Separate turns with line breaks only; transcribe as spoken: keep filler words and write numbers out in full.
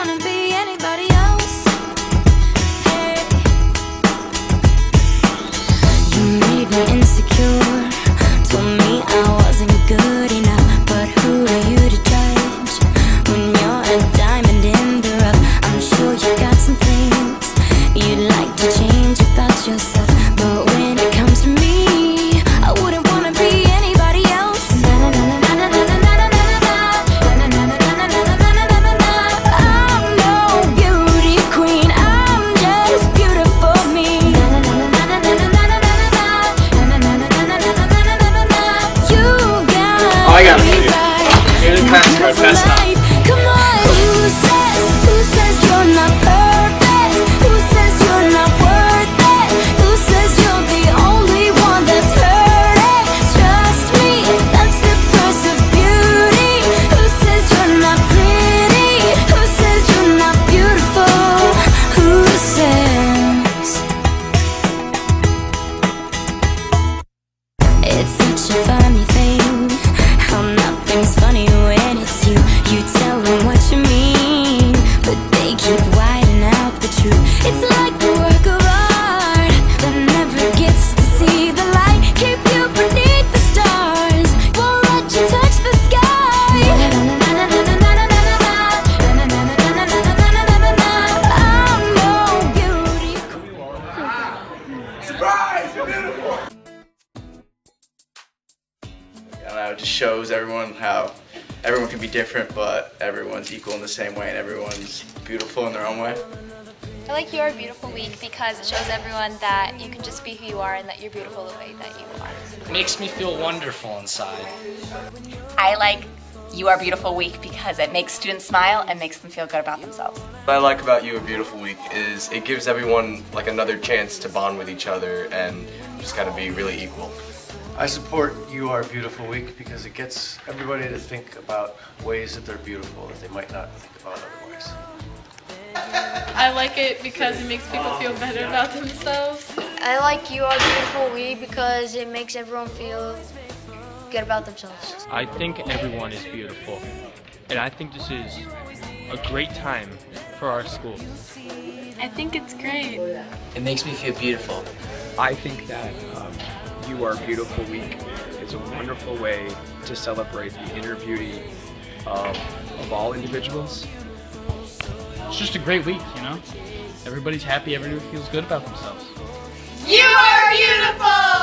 wanna be anybody else. Hey. You made me insecure, told me I wasn't good enough, but who are you to judge when you're a diamond in the rough? I'm sure you got some things you'd like to change about yourself, but when it comes to me, I wouldn't wanna be anybody else. I'm no beauty queen, I'm just beautiful me. You got
Oh, I got
me
it.
right.
Here's the class card, pass it up.
Come on, who says, who says you're not perfect? Who says you're not worth it? Who says you're the only one that's hurting? Trust me, that's the price of beauty. Who says you're not pretty? Who says you're not beautiful? Who says? It's such a funny thing how nothing's funny when it's you. You tell them what you mean, but they keep whiting out the truth. It's like a work of art that never gets to see the light. Keep you beneath the stars, won't let you touch the sky. I'm no beauty.
Surprise! You're beautiful! I don't know, it just shows everyone how everyone can be different, but everyone's equal in the same way and everyone's beautiful in their own way.
I like You Are Beautiful Week because it shows everyone that you can just be who you are and that you're beautiful the way that you are.
It makes me feel wonderful inside.
I like You Are Beautiful Week because it makes students smile and makes them feel good about themselves.
What I like about You Are Beautiful Week is it gives everyone like another chance to bond with each other and just gotta be really equal.
I support You Are Beautiful Week because it gets everybody to think about ways that they're beautiful that they might not think about otherwise.
I like it because it makes people feel better about themselves.
I like You Are Beautiful Week because it makes everyone feel good about themselves.
I think everyone is beautiful, and I think this is a great time for our school.
I think it's great.
It makes me feel beautiful.
I think that um, You Are Beautiful Week is a wonderful way to celebrate the inner beauty of, of all individuals.
It's just a great week, you know? Everybody's happy, everybody feels good about themselves.
You are beautiful!